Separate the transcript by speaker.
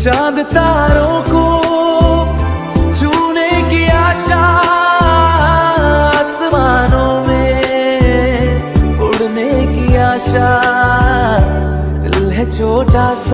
Speaker 1: चांद तारों को छूने की आशा, आसमानों में उड़ने की आशा, दिल है छोटा सा।